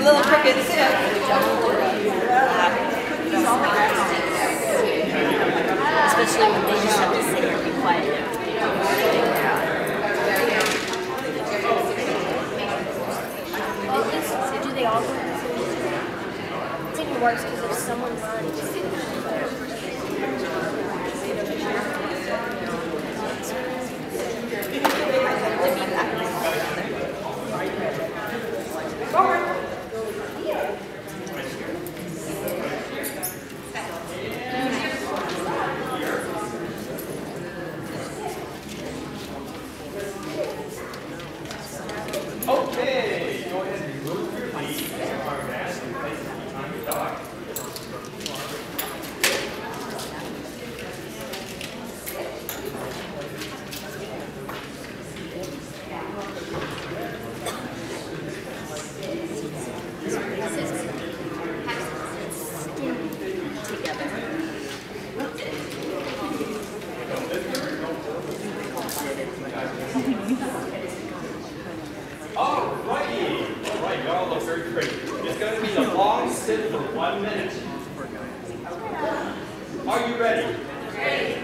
little crickets. Especially when they just have to sit here and be quiet. Do they all go? It's even worse because if someone runs. Okay, go ahead and remove your lead and our mask and place it on your dock. Alright, y'all look very pretty. It's going to be a long sit for 1 minute. Are you ready? Ready.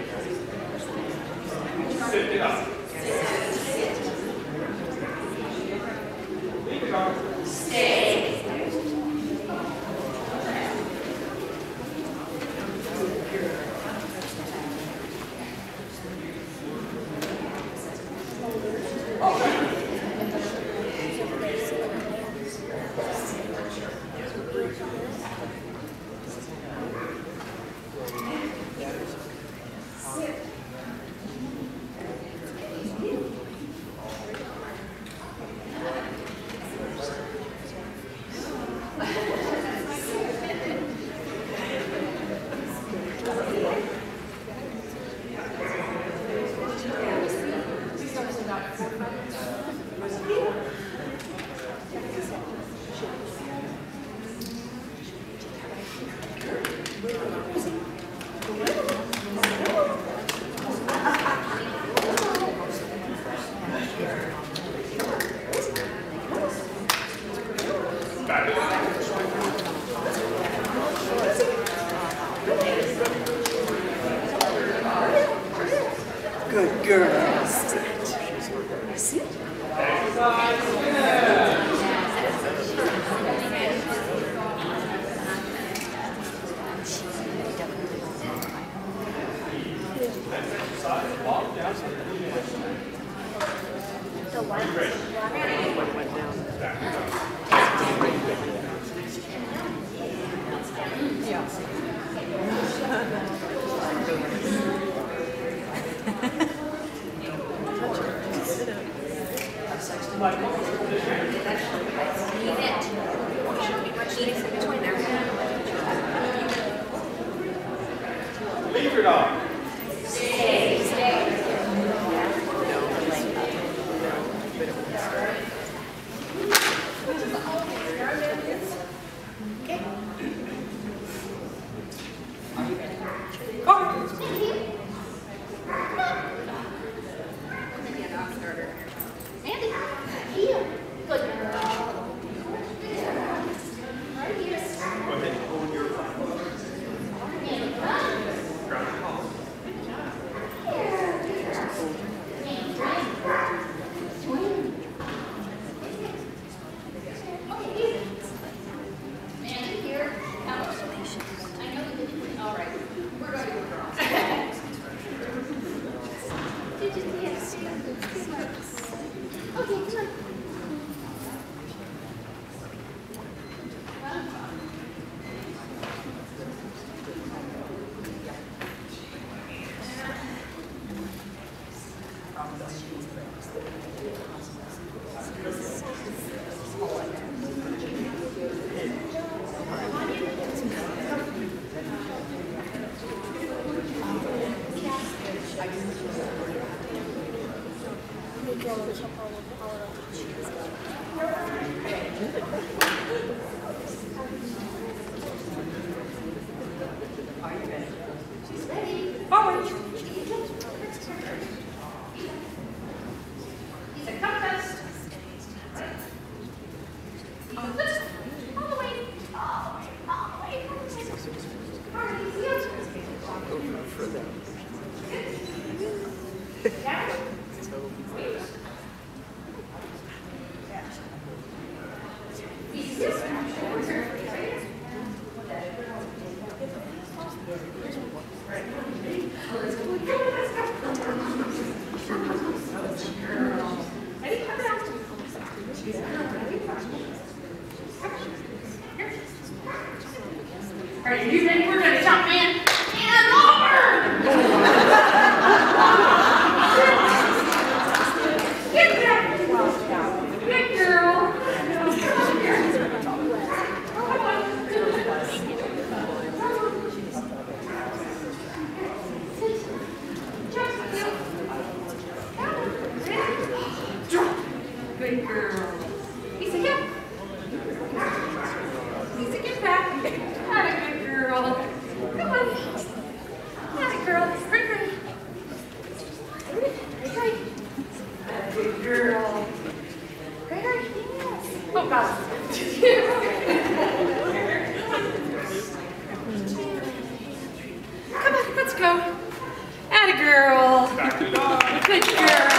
Sit it up. Leave it on. Stay. Good girl. Sit. The light went down. Leave your dog. Stay. Are you ready? We're going to jump in and over! Get back! Good girl! Come here. Good girl. Lisa, get. Lisa, get back. Not a good girl. Come on. Not a girl. Right, right. Right, right. Good girl. Right, right. Yes. Oh, God. Come on, let's go. Atta girl. Back to the dog. Good girl.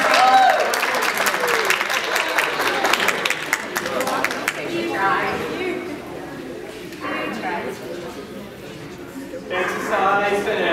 You tried. You tried. Exercise, finish.